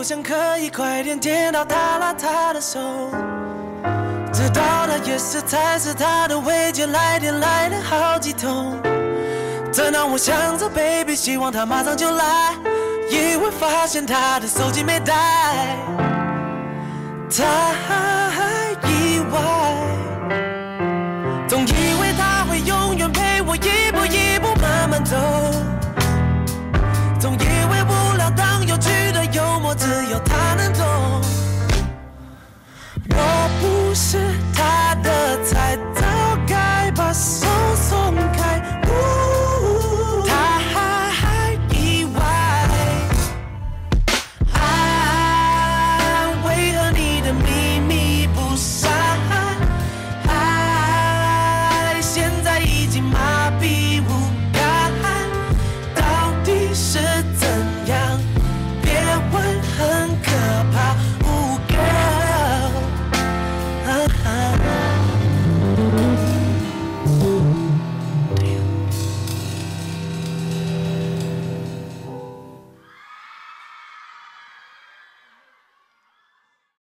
就想可以快点见到他拉他的手，知道他也是才是他的未接来电来了好几通，这让我想着 baby 希望他马上就来，意外发现他的手机没带他